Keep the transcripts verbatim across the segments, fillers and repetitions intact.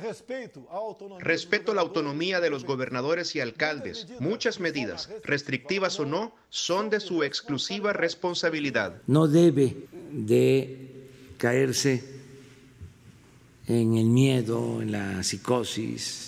Respeto la autonomía de los gobernadores y alcaldes. Muchas medidas, restrictivas o no, son de su exclusiva responsabilidad. No debe de caerse en el miedo, en la psicosis,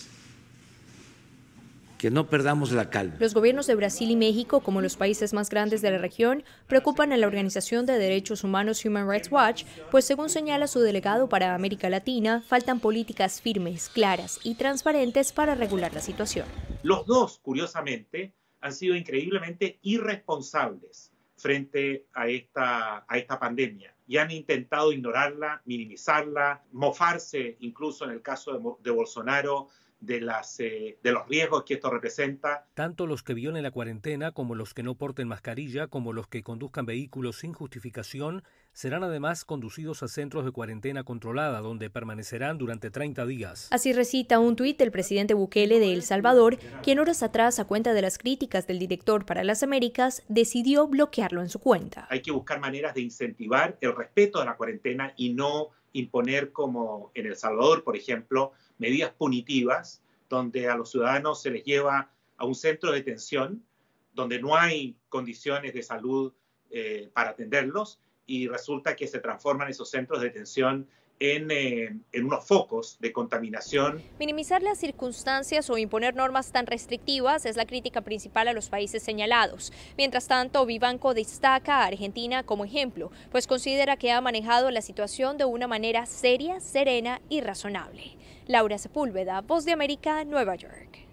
que no perdamos la calma. Los gobiernos de Brasil y México, como los países más grandes de la región, preocupan a la Organización de Derechos Humanos Human Rights Watch, pues según señala su delegado para América Latina, faltan políticas firmes, claras y transparentes para regular la situación. Los dos, curiosamente, han sido increíblemente irresponsables frente a esta, a esta pandemia y han intentado ignorarla, minimizarla, mofarse, incluso en el caso de, de Bolsonaro, De, las, eh, de los riesgos que esto representa. Tanto los que violen la cuarentena como los que no porten mascarilla, como los que conduzcan vehículos sin justificación, serán además conducidos a centros de cuarentena controlada, donde permanecerán durante treinta días. Así recita un tuit del presidente Bukele de El Salvador, quien horas atrás, a cuenta de las críticas del director para las Américas, decidió bloquearlo en su cuenta. Hay que buscar maneras de incentivar el respeto de la cuarentena y no imponer, como en El Salvador, por ejemplo, medidas punitivas, donde a los ciudadanos se les lleva a un centro de detención, donde no hay condiciones de salud eh, para atenderlos, y resulta que se transforman esos centros de detención en, eh, en unos focos de contaminación. Minimizar las circunstancias o imponer normas tan restrictivas es la crítica principal a los países señalados. Mientras tanto, Vivanco destaca a Argentina como ejemplo, pues considera que ha manejado la situación de una manera seria, serena y razonable. Laura Sepúlveda, Voz de América, Nueva York.